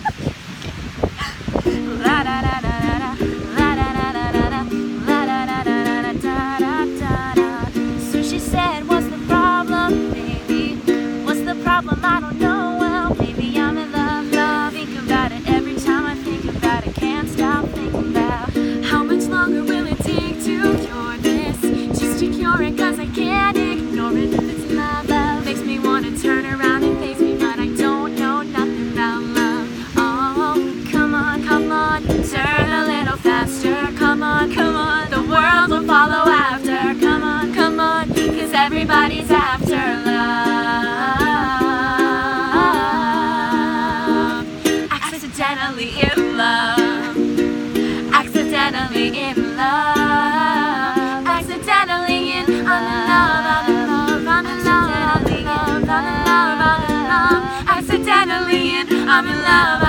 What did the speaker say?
La da da da da da, la da da da da da, la da da da da da da da da. So she said, what's the problem, baby? What's the problem? I don't know. Well, maybe I'm in love, love. Think about it every time I think about it. Can't stop thinking about how much longer will it take to cure this? Just to cure it, 'cause I can't ignore it. If it's love, love makes me wanna turn around and face me, but I don't know nothing about love. Oh, come on, turn a little faster. Come on, the world will follow after. Come on, 'cause everybody's after love. Accidentally in love. Accidentally in love. Accidentally in love. I'm in love. I'm in love. I'm in love. I'm in love. I'm in love. Accidentally in, I'm in love.